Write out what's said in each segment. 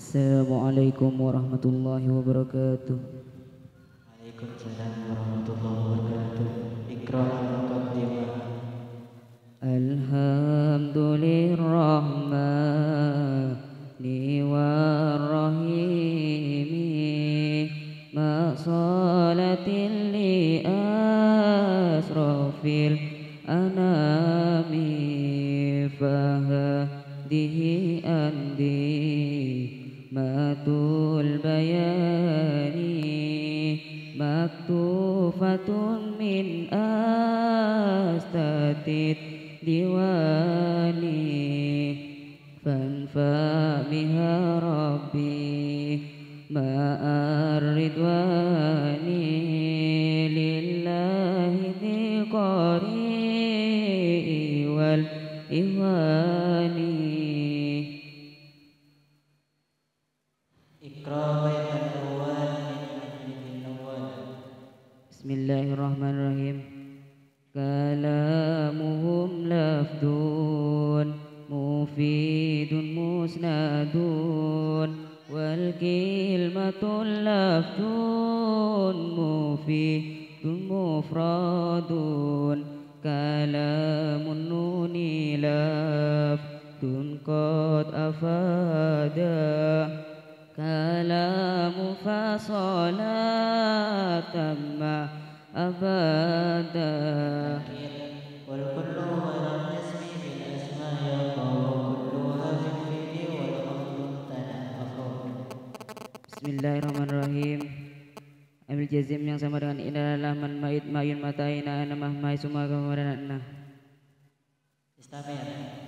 Assalamualaikum warahmatullahi wabarakatuh. Waalaikumsalam warahmatullahi wabarakatuh. Iqra al-muqaddimah. Alhamdulillahirrahmani warrahimi ma salatin li asrafil anami fahadihi andi matul bayani maktufatun min astatid diwani fanfa biha rabbi ma'ar ridwani lillahi diqari wal ihwani. Bismillahirrahmanirrahim. Kalamuhum lafdun mufidun musnadun wal kilmatul lafdun mufidun mufradun kalamun nuni lafdun qad afada kalamu fasolatan ma abada. Wal kullu ghairu ismi bil asma ya kulluha fil fi'li wal qawlu tanaffu. Bismillahirrahmanirrahim. Ambil jazim yang sama dengan inna adalah man ma'id ma'yun mata'ina ana mahmai summa kemudian. Istamir.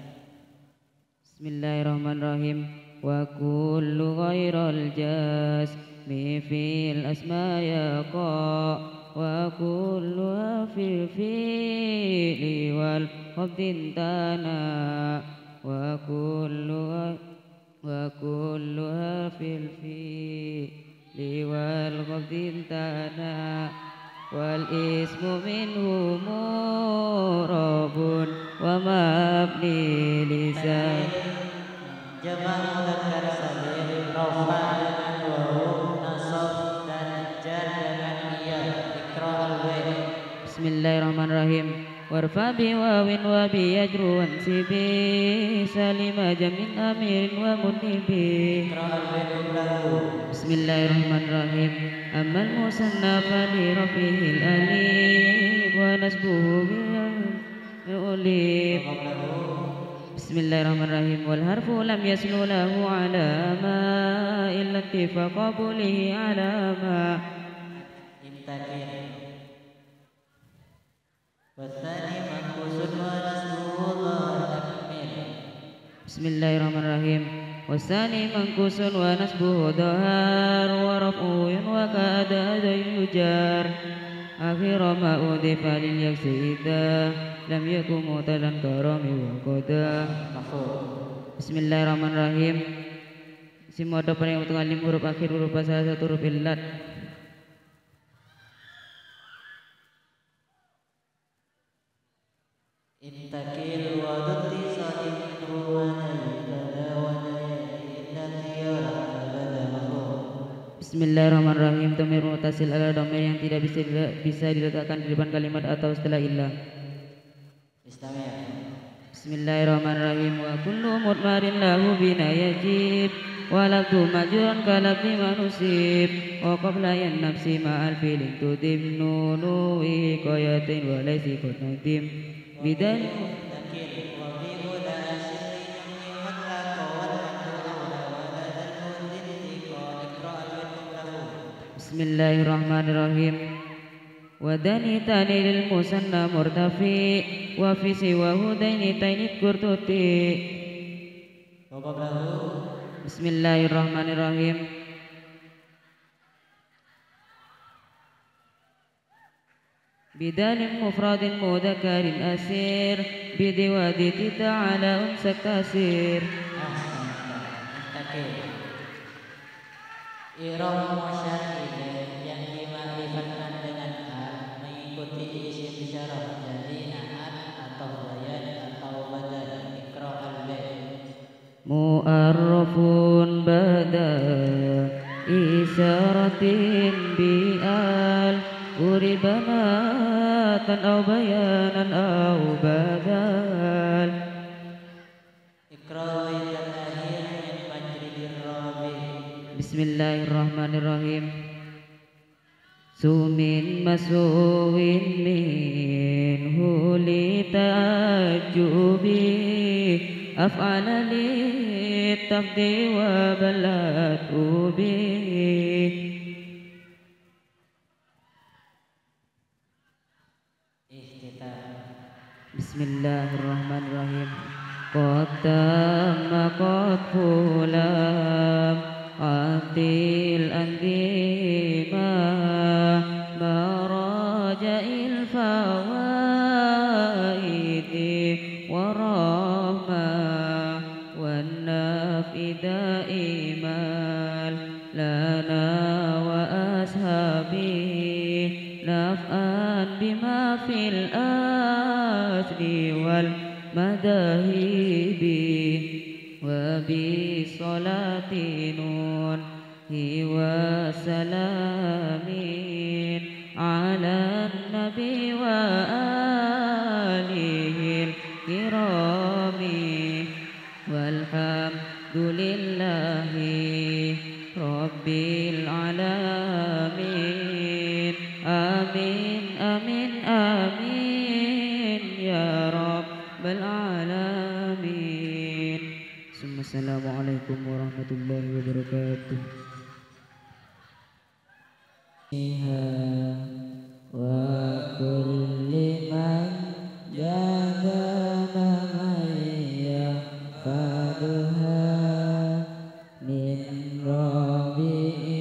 Bismillahirrahmanirrahim. Wa kullu ghairal jasmi fil asma yaqa wa kullu fil fi'li wal qabdin tana wa kullu fil fi'li wal qabdin tana wal ismu minhu murabun wa mabni lisan Jama' mudzakkar salim rafa dengan wawu nasab dan jar dengan iya. Iqra al-bait. Bismillahirrahmanirrahim. Warfa bi wawin wa bi yajru wan sibi salima jamin amirin wa munibi. Iqra al-bait kullahu. Bismillahirrahmanirrahim. Ammal musannafa li rafihil alif wa nasbuhu bil ulif. Bismillahirrahmanirrahim. Wal harfu lam yaslu lahu alama illa ittifaqa qulihi alama. Imtakin. Wasani manqusun wa nasbuhu takmir. Bismillahirrahmanirrahim. Wasani manqusun wa nasbuhu dhahar wa raf'un wa ka'ada yujar. Akhira ma udifa lil yaksida lam yakun mutalan karami wa qada. Bismillahirrahmanirrahim. Semua ada pada yang mutakallim huruf akhir berupa salah satu huruf illat. Intakil wa dutti salim ruwana yubada wa nayati illati Bismillahirrahmanirrahim. Dhamir mutasil adalah dhamir yang tidak bisa diletakkan di depan kalimat atau setelah illah. Bismillahirrahmanirrahim. Wa kullu mudmarin lahu bina yajib wa lafdu majrun ka lafdi manusib wa qabla yan nafsi ma'al filin tudim nunu wiqayatin wa laysi qad nadim bidan. Bismillahirrahmanirrahim. Wadani tani lil musanna murtafi wa fi siwahu daini taini kurtuti. Bismillahirrahmanirrahim. Bidalim mufradin mudakarin asir bidiwadi ta'ala unsak kasir. Iram musyadid yang dimakrifatkan dengan a mengikuti isim isyarah jadi naat atau bayan atau badal. Iqra al-bait. Mu'arrafun badal أو بيانا أو بدل. اقرأ التأهيل من مجرد الرابع. بسم الله الرحمن الرحيم. سومن مسوء منه لتعجبي أفعل للتفدي وبلت به. بسم الله الرحمن الرحيم. قد تم قد فلم عبدي الأنديمة مراجع الفوائد ورحمة والنفع دائما لنا وأصحابه نفعا بما في الأصل والمذاهب وبصلاة نون وسلام على النبي وآله الكرام والحمد لله رب العالمين. آمين آمين آمين يا رب العالمين. ثم السلام عليكم ورحمة الله وبركاته. وكل من جادنا من ربي